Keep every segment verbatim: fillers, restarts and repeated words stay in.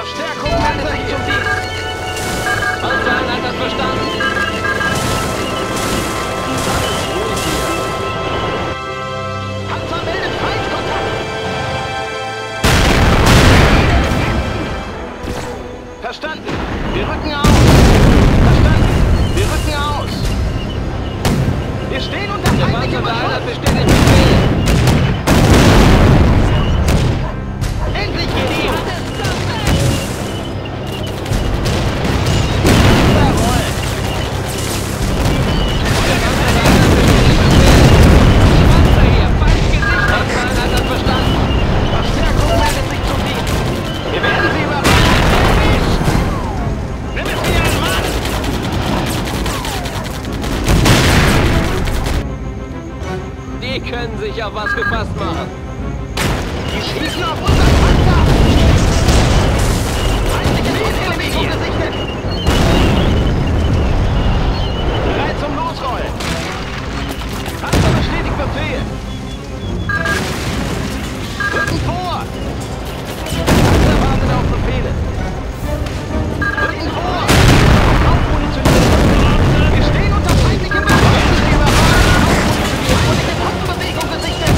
Verstärkung meldet sich zum Dienst. Panzereinheit hat verstanden. Panzer meldet Feindkontakt. Verstanden. Wir rücken aus. Verstanden. Wir rücken aus. Wir stehen unter feindlichem Beschuss. Bestätigt Befehl. Endlich geht ihr. Jawohl. Panzer hier. Feindgesicht. Panzereinheit hat verstanden. Verstärkung meldet sich zum Dienst. Wir werden sie überwachen. Nimm es wieder an Mann. Die können sich auf was gefasst machen. Die schießen auf unseren Panzer! Feindliche Luftbewegung gesichtet! Bereit zum Losrollen! Panzer bestätigt Befehl! Rücken vor! Panzer wartet auf Befehle! Rücken vor! Aufmunitioniert! Wir stehen unter feindlichem Beschuss! Feindliche Truppenbewegung gesichtet!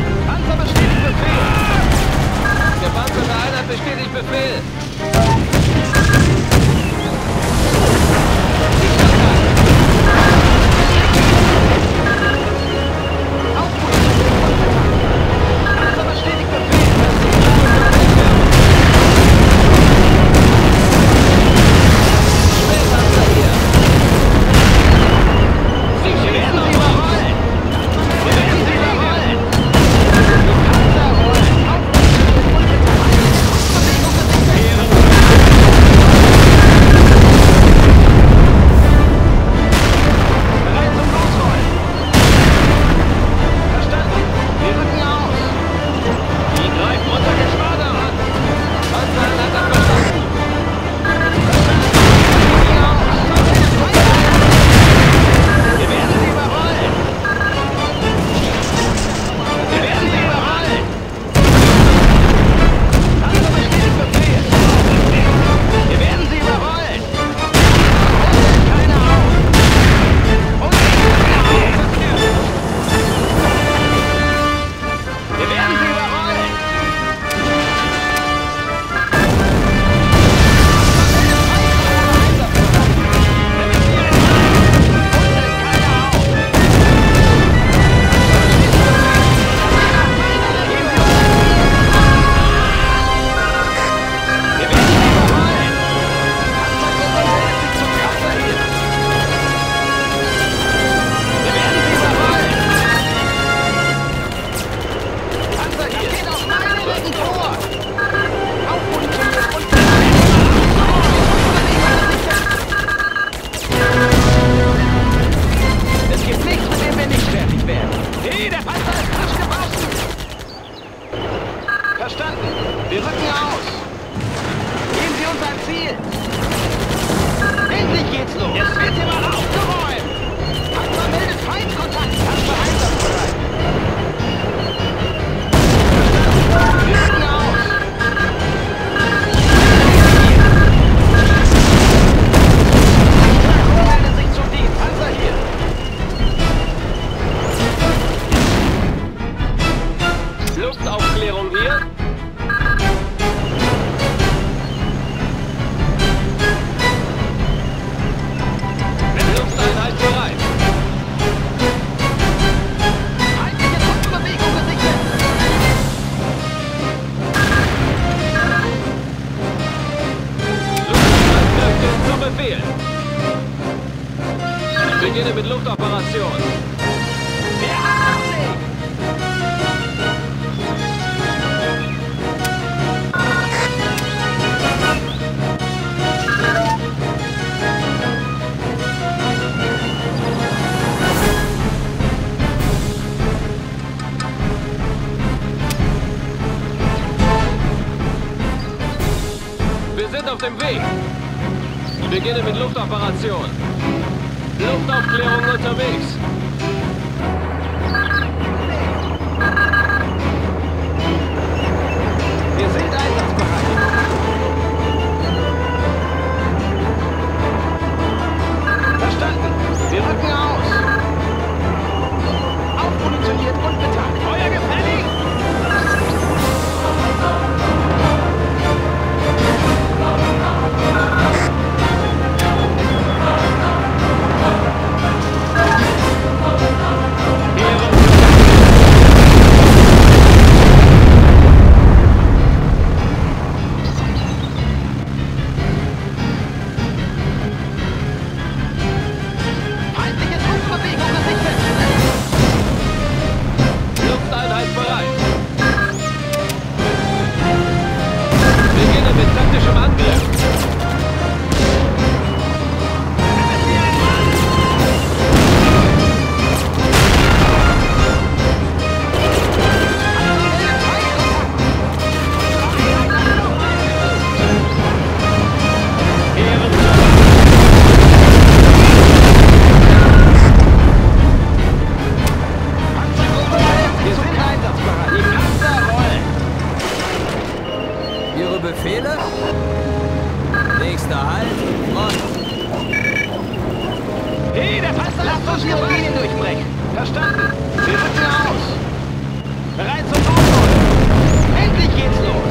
Befehl! Wir rücken aus. Geben Sie uns ein Ziel. Endlich geht's los. Es wird hier mal aufgeräumt. Panzer meldet Feindkontakt. Panzer einsatzbereit. Wir rücken aus. Meldet sich zum Dienst. Panzer hier. Luftaufklärung hier. Lufteinheit bereit. Feindliche Truppenbewegung gesichert. Luftstreitkräfte zum Befehl. Beginne mit Luftoperation. Der Achtung! Wir sind auf dem Weg. Beginne mit Luftoperation. Luftaufklärung unterwegs. Wir sind einsatzbereit. Verstanden. Wir rücken aus. Aufmunitioniert und betankt. Feuer gefällig! Feindliche Truppenbewegung gesichert. Lufteinheit bereit. Beginne mit taktischem Angriff. Wir sind einsatzbereit. Die Panzer rollen. Ihre Befehle? Nächster Halt, Front. Hey, der Panzer, lasst uns ihre Linien durchbrechen. Verstanden. Wir rücken aus. Bereit zum Aufrollen. Endlich geht's los.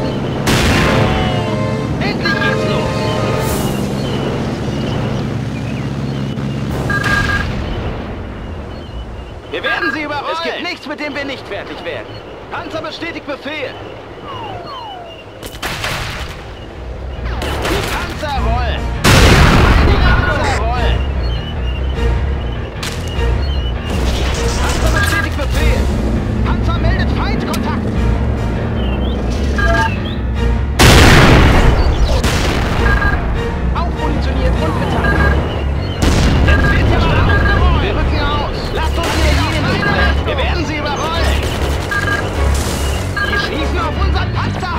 Endlich geht's los. Wir werden sie überrollen. Es gibt nichts, mit dem wir nicht fertig werden. Panzer bestätigt Befehl. Die Panzer rollen. Die Panzer rollen. Panzer bestätigt Befehl. Panzer meldet Feindkontakt. Aufmunitioniert und betankt. Jetzt wird hier mal aufgeräumt. Wir rücken aus. Lasst uns die Linien durchbrechen. Wir werden sie überrollen. Die schießen auf unseren Panzer.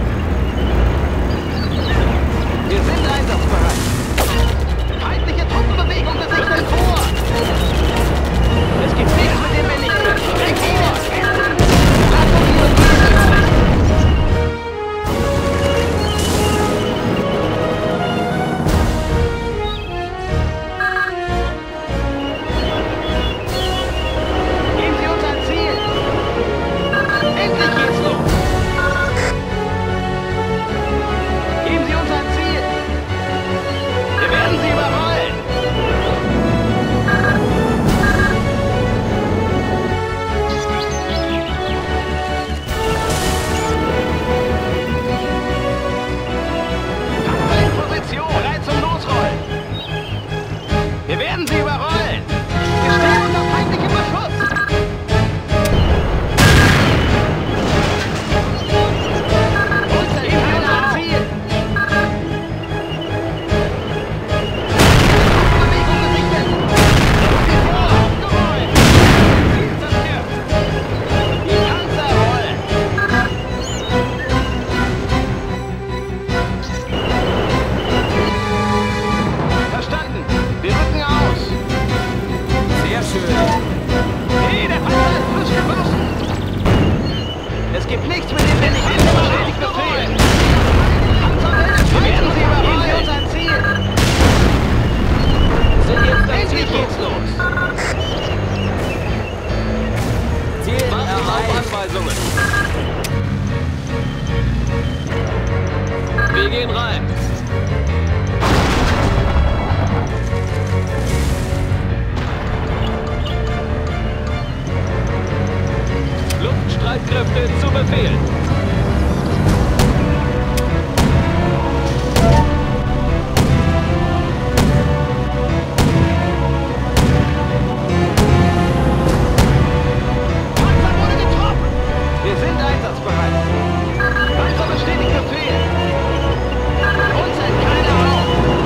Wir sind einsatzbereit. Feindliche Truppenbewegung gesichtet vor. Es gibt nichts, mit dem wir nicht fertig werden. dem wir nicht hin. Bestätigt Befehl. Panzer meldet Feind. Wir werden sie überfallen. Geben Sie uns ein Ziel. Sind jetzt am Endlich Zielpunkt. geht's los. Ziel Warten auf erreicht. Anweisungen. Wir gehen rein. Luftstreitkräfte zu Befehl. Panzer wurde getroffen. Wir sind einsatzbereit. Panzer bestätigt Befehl. Uns hält keiner auf.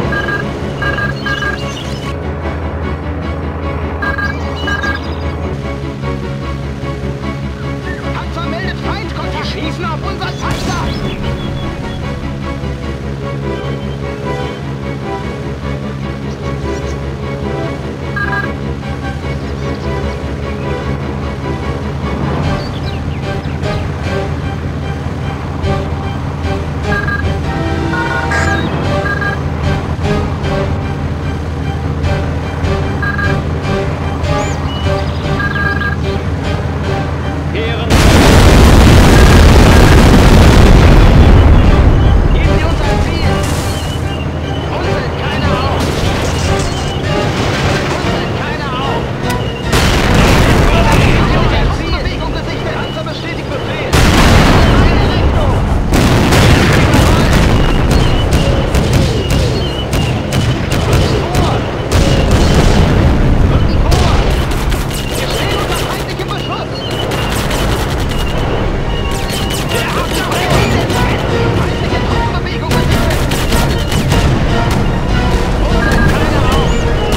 Panzer meldet Feindkontakt. Die schießen auf unseren Panzer. Ehren. Geben Sie uns ein Ziel. Uns hält keiner auf. Uns hält keiner auf. Geben Sie uns ein Ziel. Bewegung gesichtet. Panzer bestätigt Befehl. Eine Richtung. Vor. Rücken vor. Wir stehen unter feindlichem Beschuss. Der Hauptmann bringt feindliche Truppenbewegung gesichtet. Uns hält keiner auf.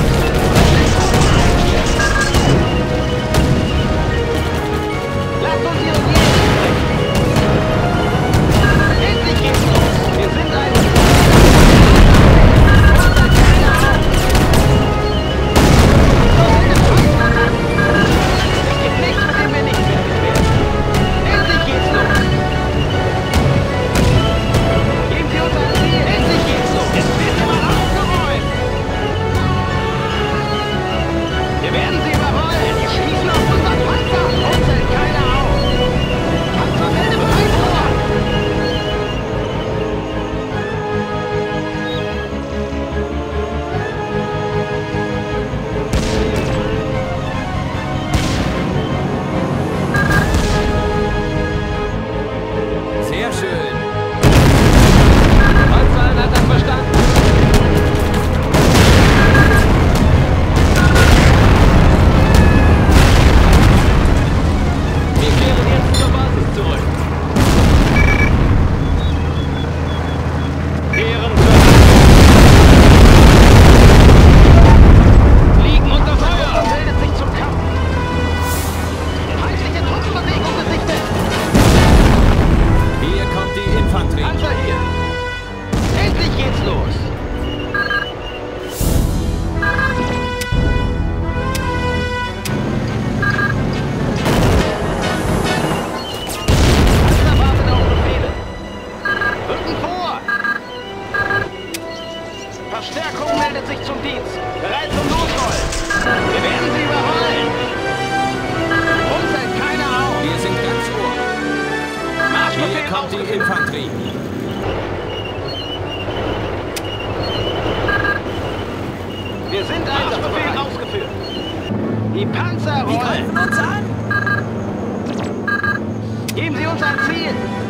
Lasst uns ihren Jäger sprechen. Endlich geht's los. Wir sind ein... Uns hält keiner auf. So wilde Feinde. Es gibt nichts, mit dem wir nicht fertig werden. Endlich geht's los. Geben Sie uns ein Ziel. Endlich geht's los. Es wird immer aufgeräumt. Wir werden sie überrollen. Die schießen auf unseren Panzer. Uns hält keiner auf. Panzer meldet Feind vor. Sehr schön. Panzereinheit hat verstanden. Wir kehren jetzt zur Basis zurück. Kehren Liegen unter Feuer. Panzer meldet sich zum Kampf. Feindliche Truppenbewegung gesichtet. Hier kommt die Infanterie. Panzer hier. Endlich geht's los. Panzer warten auf Befehle. Rücken vor. Verstärkung meldet sich zum Dienst. Bereit zum Losrollen. Wir werden sie überrollen. Uns hält keiner auf. Wir sind ganz ohr. Marschbefehl Hier kommt die ausgeführt. Infanterie. Wir sind Einsatzbefehl ausgeführt. Die Panzer Die rollen. greifen uns an. Geben Sie uns ein Ziel.